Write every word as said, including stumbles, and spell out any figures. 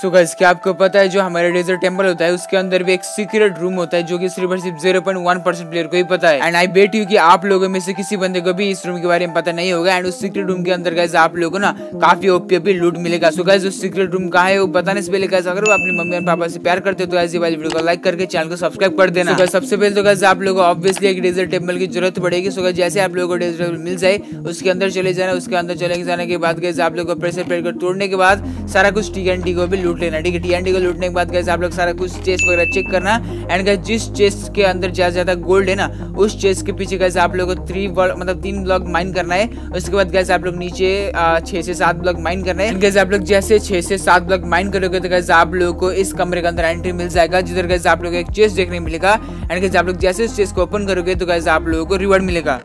So guys, क्या आपको पता है जो हमारा डेजर्ट टेंपल होता है उसके अंदर भी एक सीक्रेट रूम होता है जो कि सिर्फ और सिर्फ zero point one percent player को ही पता है। एंड आई बेट यू कि आप लोगों में से किसी बंदे को भी इस रूम के बारे में पता नहीं होगा। एंड उस सीक्रेट रूम के अंदर गाइस आप लोगों को ना काफी ओपी ओपी लूट मिलेगा। सो गाइस, उस सीक्रेट रूम कहाँ है वो बताने से पहले गाइस, अगर वो अपनी मम्मी और पापा से प्यार करते हो तो गाइस ये वाली वीडियो को लाइक करके चैनल को सब्सक्राइब कर देना। so सबसे पहले तो गाइस आप लोगों को ऑब्वियसली एक डेजर्ट टेंपल की जरूरत पड़ेगी। सो गाइस, जैसे आप लोगों को डेजर्ट टेंपल मिल जाए उसके अंदर चले जाना। उसके अंदर चले जाने के बाद गाइस आप लोगों को प्रेशर प्लेट को तोड़ने के बाद सारा कुछ टी एन टी को भी लूट लेना। ठीक है, टी एन टी को लूटने के बाद गाइस आप लोग सारा कुछ चेस्ट वगैरह चेक करना। एंड गाइस जिस चेस्ट के अंदर ज्यादा ज्यादा गोल्ड है ना उस चेस्ट के पीछे गाइस आप लोगों को थ्री मतलब तीन ब्लॉक माइन करना है। उसके बाद गाइस आप लोग नीचे छह से सात ब्लॉक माइन करना है। गाइस आप लोग जैसे छह से सात ब्लॉक माइन करोगे तो गाइस आप लोगों को इस कमरे के अंदर एंट्री मिल जाएगा जिधर गाइस आप लोग एक चेस्ट देखने मिलेगा। एंड गाइस आप लोग जैसे इस चेस्ट को ओपन करोगे तो गाइस आप लोगों को रिवॉर्ड मिलेगा।